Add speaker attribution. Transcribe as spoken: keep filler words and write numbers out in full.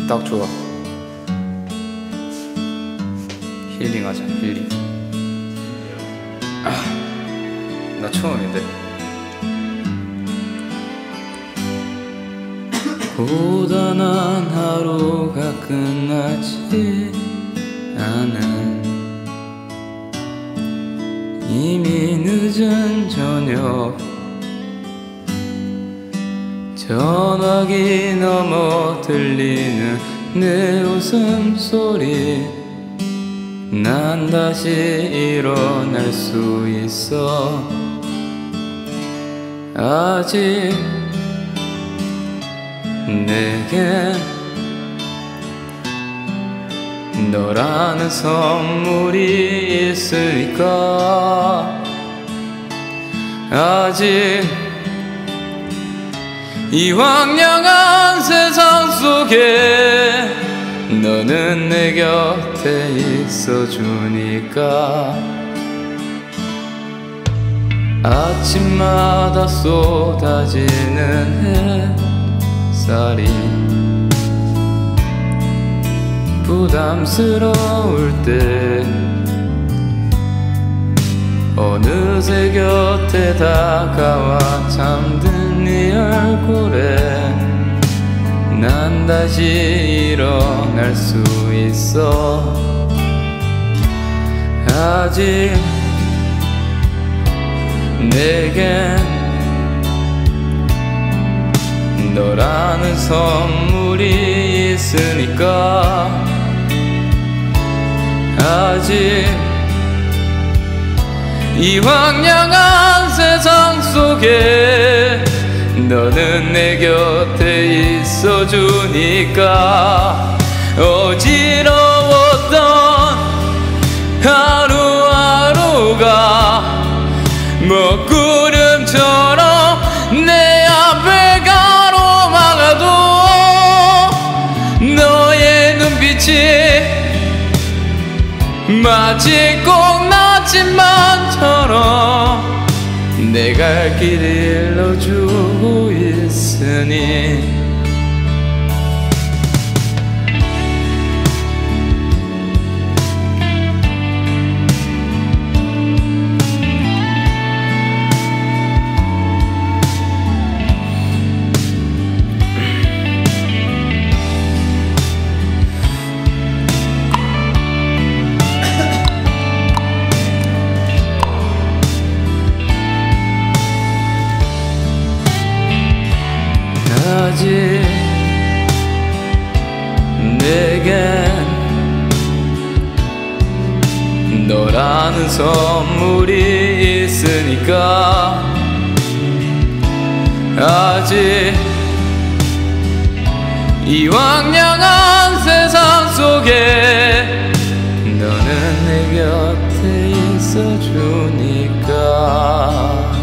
Speaker 1: 딱 좋아. 힐링하자, 힐링. 아, 나 처음인데. 고단한 하루가 끝나지 않은 이미 늦은 저녁, 전화기 너머 들리는 내 웃음소리, 난 다시 일어날 수 있어. 아직 내겐 너라는 선물이 있으니까. 아직 이 황량한 세상 속에 너는 내 곁에 있어주니까. 아침마다 쏟아지는 햇살이 부담스러울 때 어느새 곁에 다가와 잠든 네 얼굴에 난 다시 일어날 수 있어. 아직 내겐 너라는 선물이 있으니까. 아직 이 황량한 세상 속에 너는 내 곁에 있어주니까. 어지러웠던 하루하루가 먹구름처럼 내 앞을 가로막아도 너의 눈빛이 마치 꼭 나침반처럼 내 갈 길 일러주고 있으니. 아직 내겐 너라는 선물이 있으니까. 아직 이 황량한 세상 속에 너는 내 곁에 있어주니까.